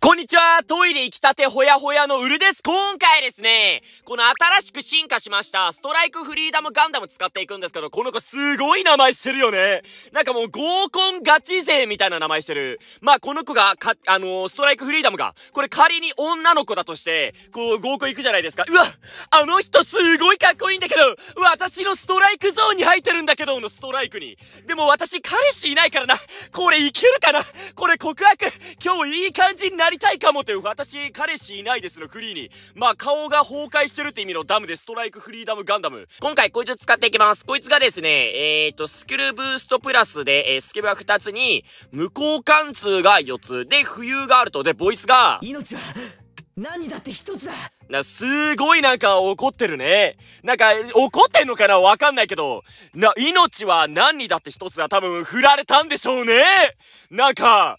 こんにちは、トイレ行きたてほやほやのウルです。今回ですね、この新しく進化しましたストライクフリーダムガンダム使っていくんですけど、この子すごい名前してるよね。なんかもう合コンガチ勢みたいな名前してる。まあこの子がストライクフリーダムが、これ仮に女の子だとして、こう合コン行くじゃないですか。うわ、あの人すごいかっこいいんだけど、私のストライクゾーンに入ってるんだけどのストライクに。でも私彼氏いないからな。これいけるかな。これ告白、今日いい感じになりたいかもという、私彼氏いないですのフリーに。まあ顔が崩壊してるって意味のダムでストライクフリーダムガンダム。今回こいつ使っていきます。こいつがですね、スキルブーストプラスで、スケブが2つに、無効貫通が4つ、で、浮遊があると、で、ボイスが、 命は何だって一つだ。 すごいなんか怒ってるね。なんか怒ってんのかなわかんないけど、命は何にだって一つだ。多分振られたんでしょうね。なんか、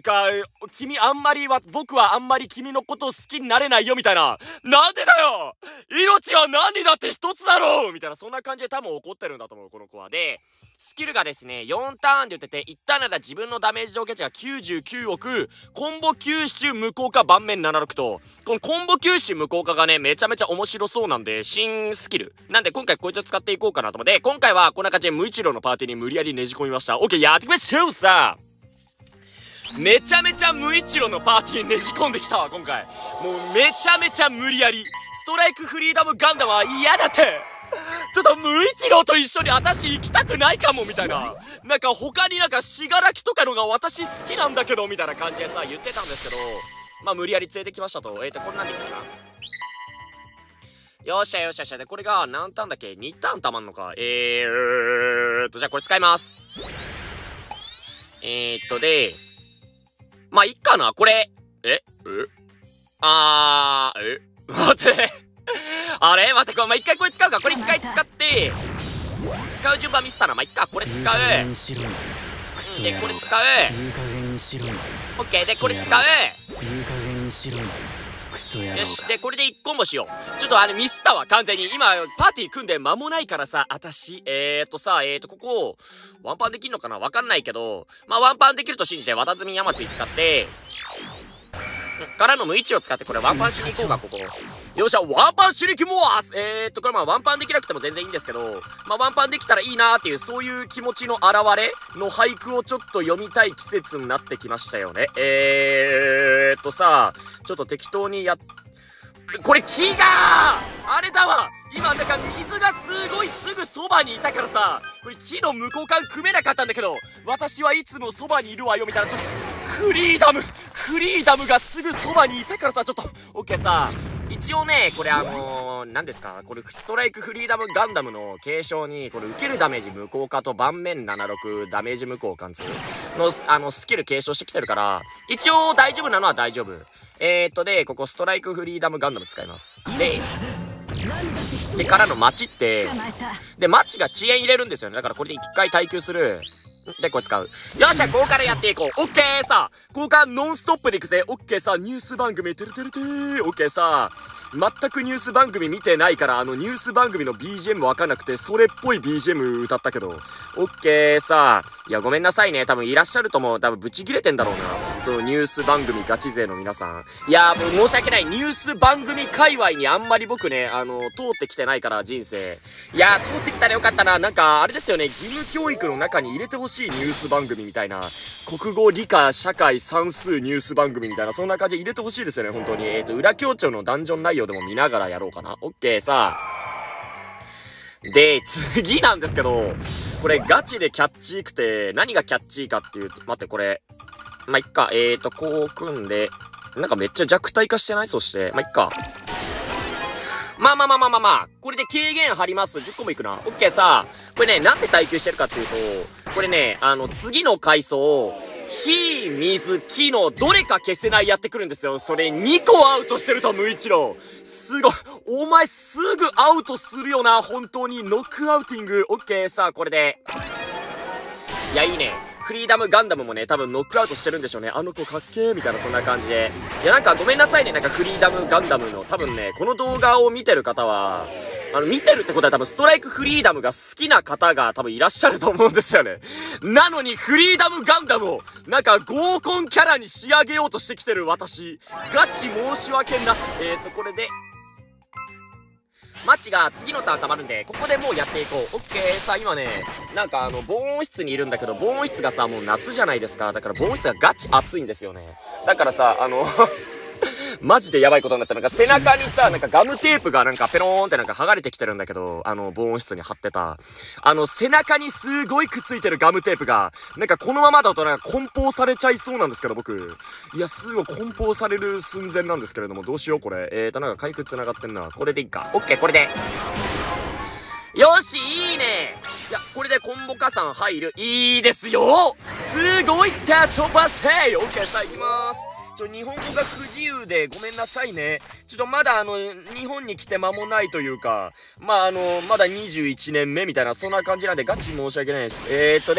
僕はあんまり君のことを好きになれないよみたいな。なんでだよ、命は何にだって一つだろうみたいな、そんな感じで多分怒ってるんだと思う、この子は。で、スキルがですね、4ターンで打ってて、1ターンなら自分のダメージ条件値が99億、コンボ吸収無効化盤面76と、このコンボ吸収無効化がね、めちゃめちゃ面白そうなんで、新スキル。なんで今回こいつを使っていこうかなと思って、今回はこんな感じで無一郎のパーティーに無理やりねじ込みました。オッケー、やっていきましょうさ。めちゃめちゃ無一郎のパーティーにねじ込んできたわ、今回。もうめちゃめちゃ無理やり。ストライクフリーダムガンダムは嫌だって。ちょっと無一郎と一緒に私行きたくないかもみたいな。なんか他になんか死柄木とかのが私好きなんだけどみたいな感じでさ言ってたんですけど、まあ無理やり連れてきましたと。これなんでいいかな。よっしゃよっしゃよっしゃ。で、これが何ターンだっけ ?2 ターンたまんのか。じゃあこれ使います。で、まあ、いっかなこれ。待って。あれ待って、これ、まあ、一回これ使うか。これ一回使って、使う順番ミスったな。まあ、いっか。これ使う。で、これ使う。オッケー。で、これ使う。よし。で、これで1コンボしよう。ちょっとミスったわ、完全に。今、パーティー組んで間もないからさ、私、ここ、ワンパンできんのかなわかんないけど、まあ、ワンパンできると信じて、渡積み山津使って、からの無一を使って、これワンパンしに行こうか、ここ。よっしゃ、ワンパンしに行きます。これまあワンパンできなくても全然いいんですけど、まあワンパンできたらいいなーっていう、そういう気持ちの表れの俳句をちょっと読みたい季節になってきましたよね。ちょっと適当にこれ木があれだわ。今なんか水がすごいすぐそばにいたからさ、これ木の向こう側組めなかったんだけど、私はいつもそばにいるわよみたいな、ちょっとフリーダムがすぐそばにいたからさ、ちょっとオッケーさ。一応ね、これ何ですかこれストライクフリーダムガンダムの継承に、これ受けるダメージ無効化と盤面76ダメージ無効貫通のスキル継承してきてるから、一応大丈夫なのは大丈夫。で、ここストライクフリーダムガンダム使います。で、からの街って、で、街が遅延入れるんですよね。だからこれで一回耐久する。で、これ使う。よっしゃ、ここからやっていこう。オッケーさ。ここからノンストップでいくぜ。オッケーさ。ニュース番組、てるてるてー。オッケーさ。全くニュース番組見てないから、ニュース番組の BGM わかんなくて、それっぽい BGM 歌ったけど。オッケーさ。いや、ごめんなさいね。多分いらっしゃると思う。多分ブチ切れてんだろうな。そのニュース番組ガチ勢の皆さん。いや、もう申し訳ない。ニュース番組界隈にあんまり僕ね、通ってきてないから、人生。いや、通ってきたらよかったな。なんか、あれですよね。義務教育の中に入れてほしいニュース番組みたいな、国語理科社会算数ニュース番組みたいな、そんな感じで入れてほしいですよね、本当に。裏教庁のダンジョン内容でも見ながらやろうかな。オッケーさ。で、次なんですけど、これガチでキャッチーくて、何がキャッチーかっていうと、待って、これ、まあ、いっか、こう組んで、なんかめっちゃ弱体化してない？そして、まあ、いっか。まあ。これで軽減貼ります。10個もいくな。オッケーさ。これね、なんで耐久してるかっていうと、これね、次の階層、火、水、木のどれか消せないやってくるんですよ。それ2個アウトしてると、無一郎。すごい。お前すぐアウトするよな。本当に。ノックアウティング。オッケーさ。これで。いや、いいね。 フリーダムガンダムもね、多分ノックアウトしてるんでしょうね。あの子かっけーみたいなそんな感じで。いやなんかごめんなさいね、なんかフリーダムガンダムの多分ね、この動画を見てる方は、見てるってことは多分ストライクフリーダムが好きな方が多分いらっしゃると思うんですよね。なのにフリーダムガンダムをなんか合コンキャラに仕上げようとしてきてる私、ガチ申し訳なし。これで、マッチが次のターン溜まるんで、ここでもうやっていこう。オッケー。さあ今ね、なんか防音室にいるんだけど、防音室がさ、もう夏じゃないですか。だから防音室がガチ暑いんですよね。だからさ、マジでやばいことになった。なんか背中にさ、なんかガムテープがなんかペローンってなんか剥がれてきてるんだけど、防音室に貼ってた。背中にすごいくっついてるガムテープが、なんかこのままだとなんか梱包されちゃいそうなんですけど、僕。いや、すごい梱包される寸前なんですけれども、どうしようこれ。なんか回復繋がってんな。これでいいか。オッケー、これで。よし、いいね。いや、これでコンボ加算入る。いいですよ。すごいって飛ばせ。オッケー、さあ行きます。日本語が不自由でごめんなさいね。ちょっとまだ日本に来て間もないというか、まあまだ21年目みたいな、そんな感じなんでガチ申し訳ないです。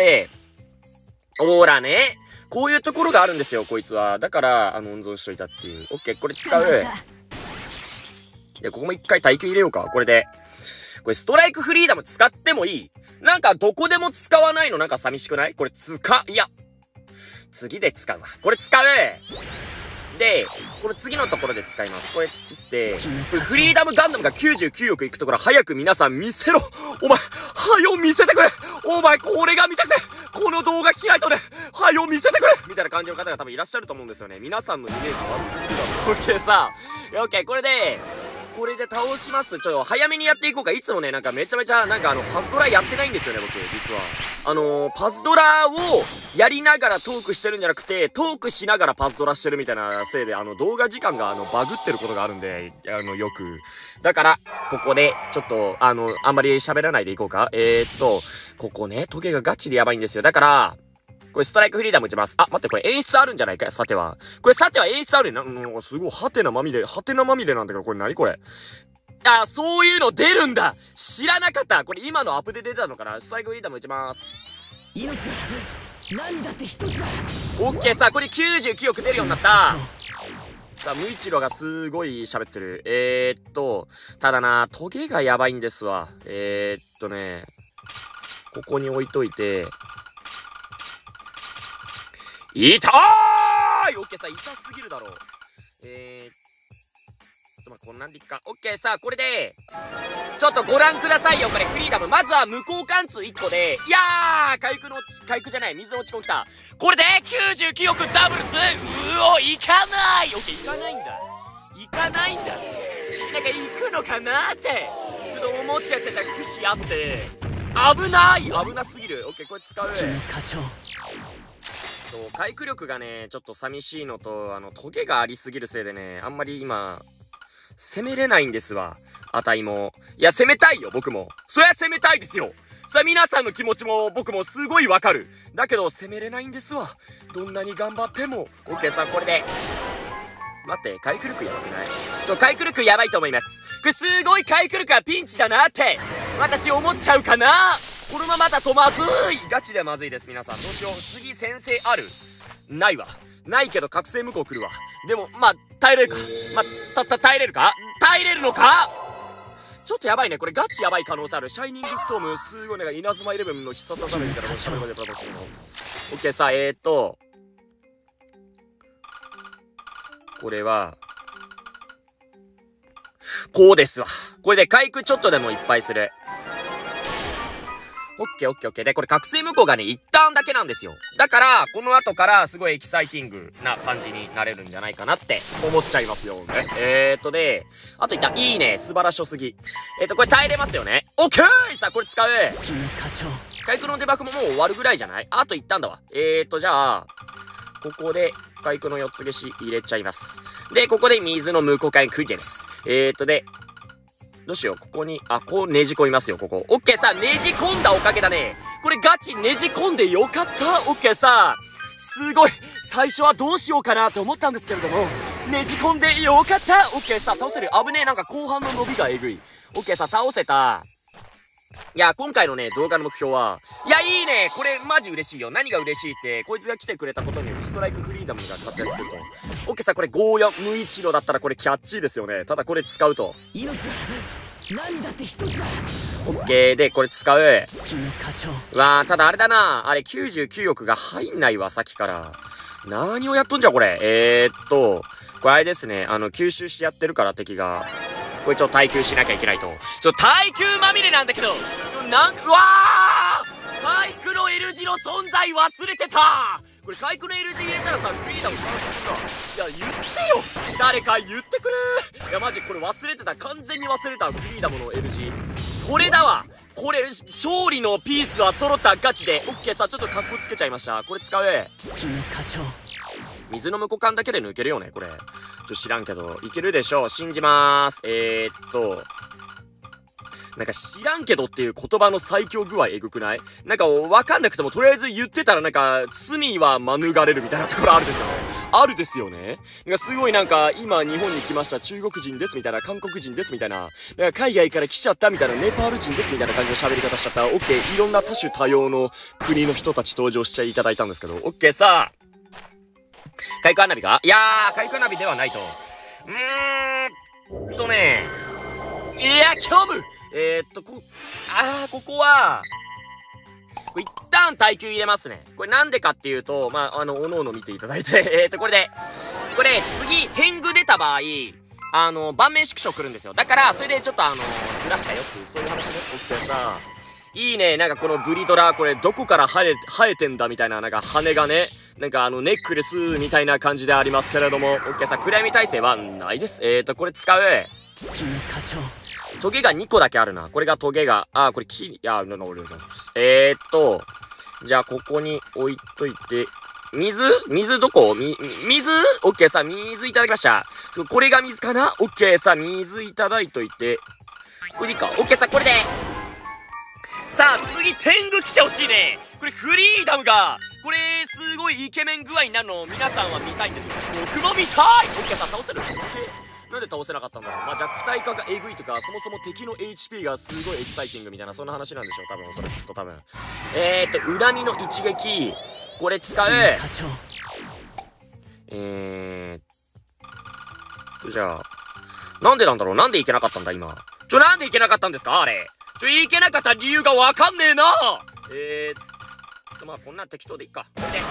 ほらね。こういうところがあるんですよ、こいつは。だから、温存しといたっていう。オッケー、これ使う。いや、ここも一回耐久入れようか、これで。これストライクフリーダム使ってもいい？なんかどこでも使わないのなんか寂しくない？これいや。次で使うわ。これ使う！で、これ次のところで使います。これつって、これフリーダムガンダムが99億いくところ早く皆さん見せろ！お前、はよ見せてくれ！お前、これが見たくてこの動画開いとねはよ見せてくれみたいな感じの方が多分いらっしゃると思うんですよね。皆さんのイメージ悪すぎるだろ。オッケーさ。オッケー、これで倒します。早めにやっていこうか。いつもね、なんかめちゃめちゃ、なんかパズドラやってないんですよね、僕、実は。パズドラをやりながらトークしてるんじゃなくて、トークしながらパズドラしてるみたいなせいで、動画時間がバグってることがあるんで、よく。だから、ここで、ちょっと、あんまり喋らないでいこうか。ここね、トゲがガチでやばいんですよ。だから、これストライクフリーダム打ちます。あ、待って、これ演出あるんじゃないか、さては。これさては演出あるね。すごい、ハテナまみれなんだけど、これ何これ。あ、そういうの出るんだ。知らなかった。これ今のアップで出たのかな。ストライクフリーダム打ちます。 命は何だって一つだ。 オッケー、さあ、これ99億出るようになった。さあ、無一郎がすごい喋ってる。ただな、トゲがやばいんですわ。ここに置いといて、痛ーい！オッケーさ、痛すぎるだろう。まあ、こんなんでいっか。オッケーさ、これで、ちょっとご覧くださいよ、これ、フリーダム。まずは無効貫通1個で、いやー回復じゃない、水の落ち込んきた。これで、99億ダブルスいかない！オッケー、いかないんだ。いかないんだ。なんか、行くのかなって、ちょっと思っちゃってた節あって、危なすぎる。オッケー、これ使う。そう、回復力がね、ちょっと寂しいのと、トゲがありすぎるせいでね、あんまり今、攻めれないんですわ。あたいも。いや、攻めたいよ、僕も。そりゃ攻めたいですよ。さあ、皆さんの気持ちも僕もすごいわかる。だけど、攻めれないんですわ。どんなに頑張っても。オッケーさ、これで。待って、回復力やばくない？回復力やばいと思います。これすごい回復力はピンチだなって、私思っちゃうかな？このままだとまずい！ガチでまずいです、皆さん。どうしよう。次、先生ある？ないわ。ないけど、覚醒無効来るわ。でも、まあ、耐えれるか。耐えれるか？耐えれるのか？ちょっとやばいね。これガチやばい可能性ある。シャイニングストーム、すごいなんか稲妻イレブンの必殺技みたいなのを喋るまでプラトチンの。オッケーさ、これは、こうですわ。これで回復ちょっとでもいっぱいする。オッケーオッケーオッケー。で、これ覚醒無効がね、一旦だけなんですよ。だから、この後からすごいエキサイティングな感じになれるんじゃないかなって思っちゃいますよね。で、あといった。いいね。素晴らしょすぎ。これ耐えれますよね。オッケー！さあ、これ使う。回復のデバフももう終わるぐらいじゃない？あといったんだわ。じゃあ、ここで、回復の4つ消し入れちゃいます。で、ここで水の無効回復です。で、どうしよう。ここに、こうねじ込みますよ、ここ。オッケーさ、ねじ込んだおかげだね。これガチねじ込んでよかった。オッケーさ、すごい。最初はどうしようかなって思ったんですけれども、ねじ込んでよかった。オッケーさ、倒せる。危ねえ、なんか後半の伸びがえぐい。オッケーさ、倒せた。 いや、今回のね、動画の目標は、いや、いいねこれ、マジ嬉しいよ。何が嬉しいって、こいつが来てくれたことにより、ストライクフリーダムが活躍すると。オッケーさ、これ、ゴーヤ無一郎だったらこれ、キャッチーですよね。ただ、これ使うと。 命だ。何だって一つだ。 オッケーで、これ使う。 月の歌唱。 うわー、ただあれだな。あれ、99億が入んないわ、さっきから。何をやっとんじゃ、これ。これあれですね。吸収してやってるから、敵が。これ耐久しなきゃいけないと。耐久まみれなんだけど、うわー回復の L 字の存在忘れてた。これ回復の L 字入れたらさ、フリーダム完成するんだ。いや、言ってよ誰か言ってくれ。いや、マジこれ忘れてた。完全に忘れた。フリーダムの L 字。それだわ。これ、勝利のピースは揃ったガチで。オッケーさ、ちょっとカッコつけちゃいました。これ使う。 月の歌唱。 水の向こう間だけで抜けるよね、これ。知らんけど、いけるでしょう。信じまーす。なんか知らんけどっていう言葉の最強具合えぐくない？なんかわかんなくてもとりあえず言ってたらなんか罪は免れるみたいなところあるですよね。あるですよね。なんかすごいなんか今日本に来ました中国人ですみたいな韓国人ですみたいな、なんか海外から来ちゃったみたいなネパール人ですみたいな感じの喋り方しちゃった。オッケー、いろんな多種多様の国の人たち登場していただいたんですけど、オッケーさあ。開花花火か？いやー、開花花火ではないと。いや、虚無ここは、一旦耐久入れますね。これなんでかっていうと、おのおの見ていただいて、これ次、天狗出た場合、盤面縮小来るんですよ。だから、それでちょっとずらしたよっていう、そういう話ね。オッケーさ、いいね。なんかこのブリトラ、これどこから生えてんだみたいな、なんか羽がね、なんかネックレスみたいな感じでありますけれども、オッケーさ、暗闇耐性はないです。これ使う。 月の歌唱。 トゲが2個だけあるな。これがトゲが、これじゃあここに置いといて、水どこ？水オッケーさ、水いただきました。これが水かな？オッケーさ、水いただいといて、これでいいか？オッケーさ、これで。さあ、次、天狗来てほしいね。これフリーダムが、これ、すごいイケメン具合になるのを皆さんは見たいんですよ。僕も見たい！オッケーさ、倒せる？なんで倒せなかったんだろう。弱体化がえぐいとか、そもそも敵の HP がすごいエキサイティングみたいな、そんな話なんでしょう、多分、それきっと多分。恨みの一撃、これ使う。じゃあ、なんでなんだろう、なんでいけなかったんだ、今。なんでいけなかったんですか、あれ。いけなかった理由がわかんねえな。こんなん適当でいっか。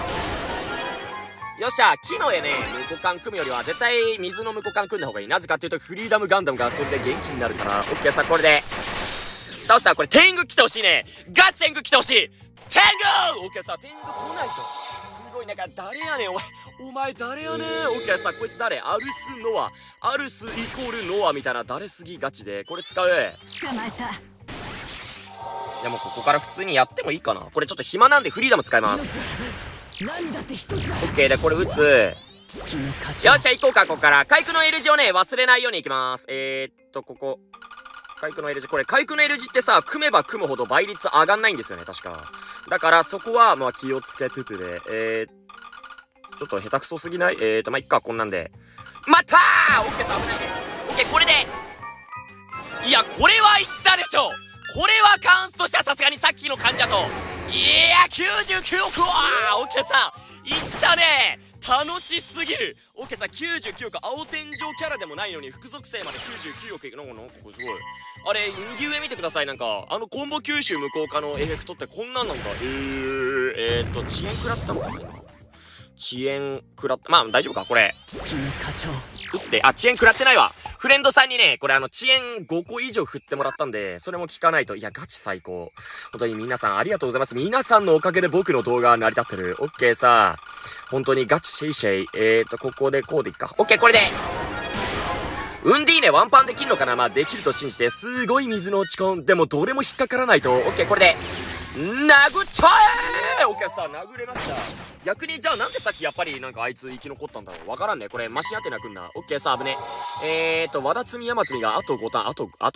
よっしゃ、木の絵ね、無股間組むよりは絶対水の無股間組んだ方がいい。なぜかっていうと、フリーダムガンダムがそれで元気になるから。オッケーさ、これで。倒したらこれ天狗来てほしいね。ガチ天狗来てほしい。天狗！オッケーさ、天狗来ないと。すごい、なんか誰やねん、お前誰やねん。オッケーさ、こいつ誰？アルスノア。アルスイコールノアみたいな誰すぎガチで。これ使う。 捕まえた。 いやもうここから普通にやってもいいかな。これちょっと暇なんでフリーダム使います。 何だって一つだ。 オッケーで、これ撃つ。よっしゃ、行こうか、ここから。回復の L 字をね、忘れないように行きます。ここ。回復の L 字。これ、回復の L 字ってさ、組めば組むほど倍率上がんないんですよね、確か。だから、そこは、気をつけつつで。ちょっと下手くそすぎない？いっか、こんなんで。まったー！オッケーさ、危ないね。オッケー、これで。いや、これはいったでしょ！これはカウンスとしてはさすがにさっきの患者と。いや、99億はオッケーさん、いったね。楽しすぎる。オッケーさん、99億、青天井キャラでもないのに、副属性まで99億。なんかこれすごい。あれ、右上見てください。なんか、コンボ吸収無効化のエフェクトってこんなんなんだ。遅延食らったのかな？遅延食らった。大丈夫かこれ。打って、遅延食らってないわ。フレンドさんにね、これ遅延5個以上振ってもらったんで、それも聞かないと。いや、ガチ最高。本当に皆さんありがとうございます。皆さんのおかげで僕の動画は成り立ってる。オッケーさ。本当にガチシェイシェイ。ここでこうでいっか。オッケー、これで。ウンディーネワンパンできるのかな？できると信じて、すごい水の落ち込ん。でもどれも引っかからないと。オッケー、これで。殴っちゃえー！オッケーさ、殴れました。逆に、じゃあなんでさっきやっぱりなんかあいつ生き残ったんだろう？わからんね。これ、マシン当てなくんな。オッケーさ、危ね。和田摘み山摘みがあと5ターン、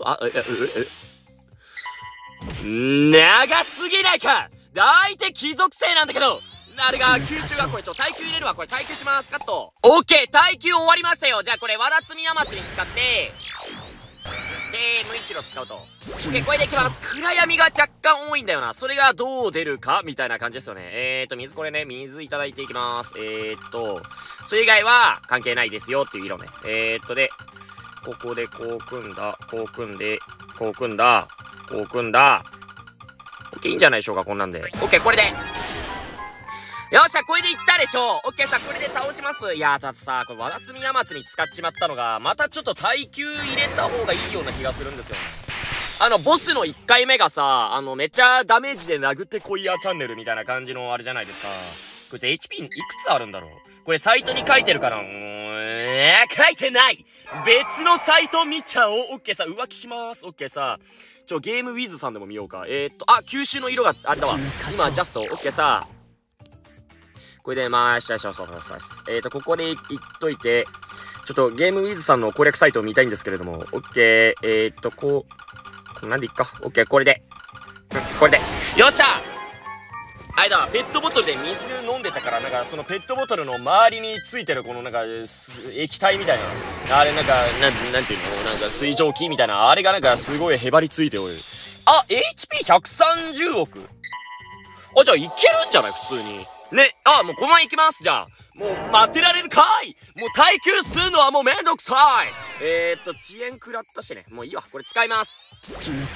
長すぎないか！相手貴族性なんだけどあれが吸収がこれ耐久入れるわ。これ耐久します。カット。オッケー、耐久終わりましたよ。じゃあこれ和田摘み山摘み使ってで、無一郎使うと。これで決まります。暗闇が若干多いんだよな。それがどう出るかみたいな感じですよね。水これね、水いただいていきます。それ以外は関係ないですよっていう色ね。で、ここでこう組んだ、こう組んで、こう組んだ、こう組んだ。オッケー、いいんじゃないでしょうか、こんなんで。オッケー、これで。よっしゃ、これでいったでしょう。オッケーさ、これで倒します。いやー、だってさ、これ、わらつみやまつみ使っちまったのが、またちょっと耐久入れた方がいいような気がするんですよね。ボスの1回目がさ、めっちゃダメージで殴ってこいやチャンネルみたいな感じのあれじゃないですか。こいつ HP いくつあるんだろう。これサイトに書いてるから、書いてない。別のサイト見ちゃおう。オッケーさ、浮気します。オッケーさ、ゲームウィズさんでも見ようか。吸収の色があれだわ。今、ジャスト、オッケーさ、これで回したしょ、ここでいっといて、ちょっとゲームウィズさんの攻略サイトを見たいんですけれども、オッケー、こんなんでいっか。オッケー、これで。これで。よっしゃ！あれだ、ペットボトルで水飲んでたから、なんか、そのペットボトルの周りについてるこのなんか、液体みたいな。あれなんか、なんていうの？なんか水蒸気みたいな。あれがなんかすごいへばりついておる。あ、HP130 億。あ、じゃあいけるんじゃない普通に。ね、もうこのまま行きます、じゃあ。もう待ってられるかい。もう耐久するのはもうめんどくさい。遅延食らったしね。もういいわ。これ使います。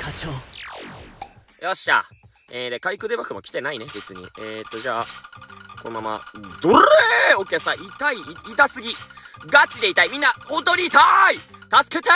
よっしゃ。で、回復デバフも来てないね、別に。じゃあ、このまま、ドレー！オッケーさ、痛すぎ。ガチで痛い。みんな、本当に痛い！助けて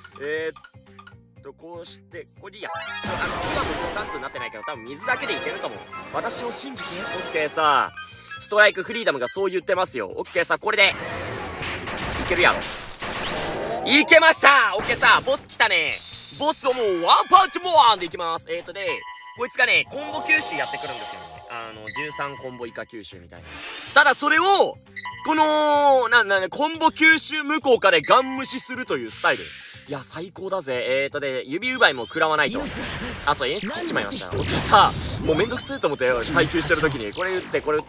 こうして、これでいいや。火は無効貫通になってないけど、多分水だけでいけると思う。私を信じて。オッケーさ、ストライクフリーダムがそう言ってますよ。オッケーさ、これで、いけるやろ。いけました！オッケーさ、ボス来たね。ボスをもうワンパンチモアンでいきます。で、こいつがね、コンボ吸収やってくるんですよね。13コンボ以下吸収みたいな。ただそれを、この、コンボ吸収無効化でガン無視するというスタイル。いや、最高だぜ。で、指奪いも食らわないと。あ、そう、演出切っちまいました。オッケーさ、もうめんどくせえと思って、耐久してる時に、これ打って、これ打って、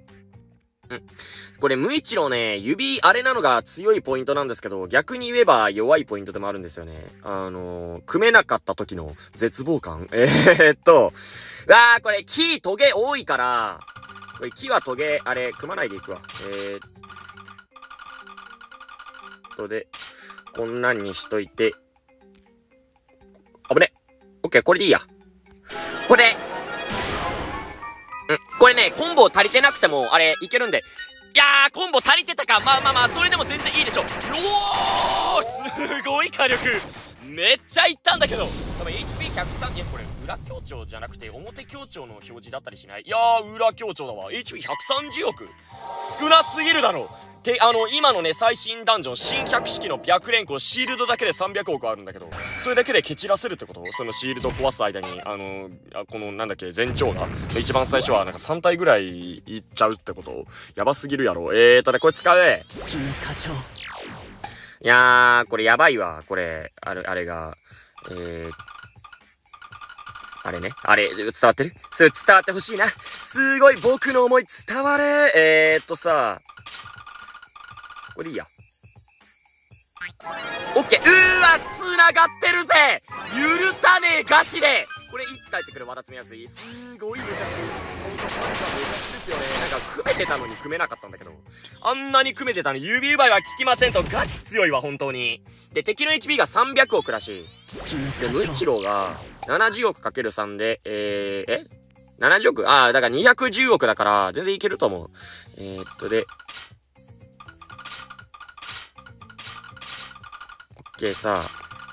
これ、無一郎ね、指、あれなのが強いポイントなんですけど、逆に言えば弱いポイントでもあるんですよね。組めなかった時の絶望感。これ、木、トゲ多いから、これ、木はトゲ、あれ、組まないでいくわ。で、こんなんにしといて、危ね。オッケー、これでいいや。これ、これね、コンボ足りてなくても、あれ、いけるんで。いやー、コンボ足りてたか。まあ、それでも全然いいでしょ。おー！すごい火力。めっちゃいったんだけど。多分 HP103、いや、これ、裏強調じゃなくて、表強調の表示だったりしない？いやー、裏強調だわ。HP130 億。少なすぎるだろ。で、今のね、最新ダンジョン、新百式の白蓮光、シールドだけで300億あるんだけど、それだけで蹴散らせるってこと？そのシールド壊す間に、この、なんだっけ、前兆が、一番最初はなんか3体ぐらいいっちゃうってこと？やばすぎるやろ。これ使う。いやー、これやばいわ。これ、あれが、あれね。あれ、伝わってる？それ伝わってほしいな。すごい僕の思い伝わる。さ、これでいいや。オッケー。繋がってるぜ！許さねえ、ガチで！これいつ帰ってくる？わたつみやつい。すごい昔。ほんとファンが昔ですよね。なんか組めてたのに組めなかったんだけど。あんなに組めてたのに指奪いは効きませんと。ガチ強いわ、本当に。で、敵の HP が300億らしい。で、無一郎が70億 ×3 で、70億？だから210億だから、全然いけると思う。で、さ、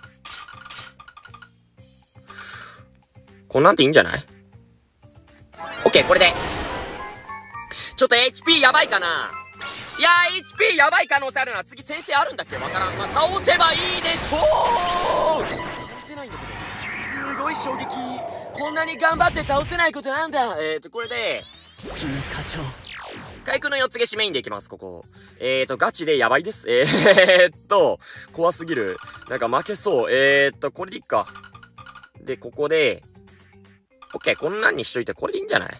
こんなんていいんじゃない？オッケー、これで。ちょっと HP やばいかな？いやー、HP やばい可能性あるな。次先生あるんだっけ？わからん。まあ、倒せばいいでしょう！倒せないんだけど。すごい衝撃。こんなに頑張って倒せないことなんだ。これで、回復の4つ消しメインでいきます、ここ。ガチでやばいです。怖すぎる。なんか負けそう。これでいっか。で、ここで、オッケー、こんなんにしといて、これでいいんじゃない？よ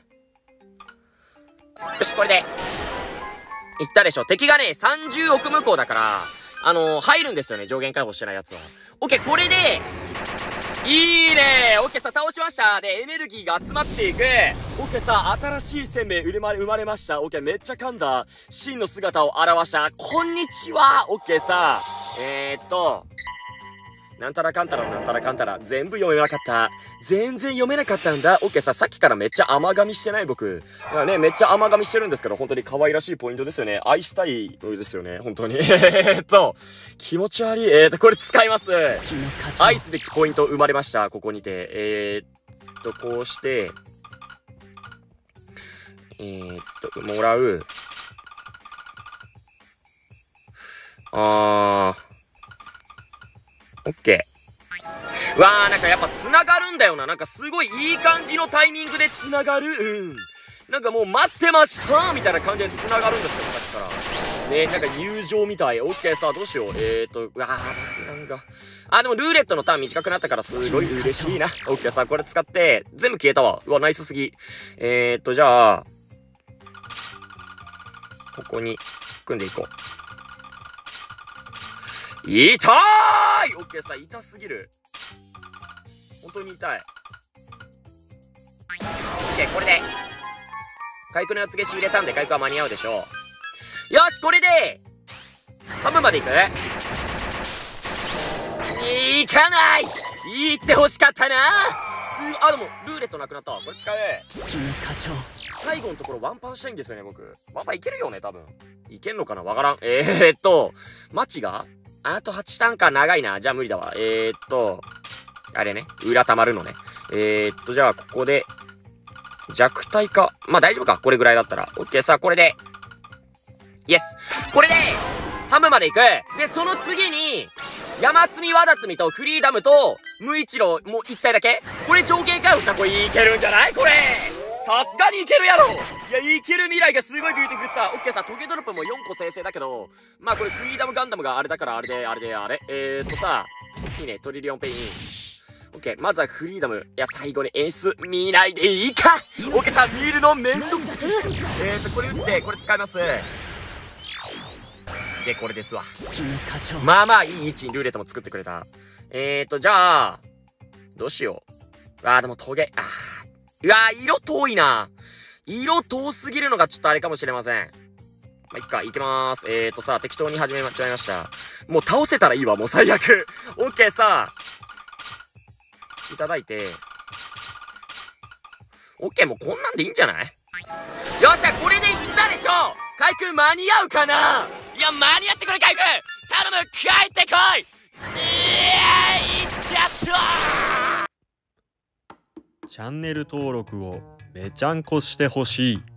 し、これで。いったでしょ。敵がね、30億無効だから、 入るんですよね、上限解放してないやつは。オッケー、これで、いいね。オッケーさ、倒しました。で、エネルギーが集まっていく。オッケーさ、新しい生命生まれました。オッケー、めっちゃ噛んだ。真の姿を表した。こんにちは。オッケーさ、なんたらかんたらなんたらかんたら。全部読めなかった。全然読めなかったんだ。オッケーさ、さっきからめっちゃ甘噛みしてない僕。いやね、めっちゃ甘噛みしてるんですけど、本当に可愛らしいポイントですよね。愛したいのですよね。本当に。気持ち悪い。これ使います。愛すべきポイント生まれました。ここにて。こうして、もらう。オッケー。わー、なんかやっぱ繋がるんだよな。なんかすごいいい感じのタイミングで繋がる。なんかもう待ってましたみたいな感じで繋がるんですよ、さっきから。ね、なんか友情みたい。オッケーさ、どうしよう。うわー、なんか。でもルーレットのターン短くなったからすごい嬉しいな。オッケーさ、これ使って、全部消えたわ。うわ、ナイスすぎ。じゃあ、ここに、組んでいこう。痛ーい。オッケーさ、痛すぎる。本当に痛い。オッケー、これで。回復のやつ消し入れたんで回復は間に合うでしょう。よし、これで、半分までいく？いかない。行ってほしかったな。でも、ルーレットなくなったわ。これ使え。最後のところワンパンしたいんですよね、僕。ワンパンいけるよね、多分。いけんのかなわからん。マチがあと8ターンか長いな。じゃあ無理だわ。あれね。裏溜まるのね。じゃあここで、弱体か。まあ大丈夫か。これぐらいだったら。オッケーさ、これで。イエス。これで、半分まで行く。で、その次に、山積み、和田積みとフリーダムと、無一郎、もう1体だけこれ条件解放したらこれいけるんじゃないこれ。さすがにいけるやろ。いや、いける未来がすごい見えてくれてさ。オッケーさ、トゲドロップも4個生成だけど、まあこれフリーダムガンダムがあれだからあれで、さ、いいね、トリリオンペイン。オッケー、まずはフリーダム。いや、最後に演出見ないでいいか。オッケーさ、見るのめんどくせえ。これ打って、これ使います。で、これですわ。まあまあ、いい位置にルーレットも作ってくれた。じゃあ、どうしよう。でもトゲ、うわー、色遠いな。色遠すぎるのがちょっとあれかもしれません。まあ、いっか、いきまーす。さ、適当に始めちゃいました。もう倒せたらいいわ、もう最悪。オッケーさ、いただいて。オッケー、もうこんなんでいいんじゃない？よっしゃ、これでいったでしょ。回復間に合うかな。いや、間に合ってくれ、回復。頼む、帰ってこい。いっちゃったー。 チャンネル登録をめちゃんこしてほしい。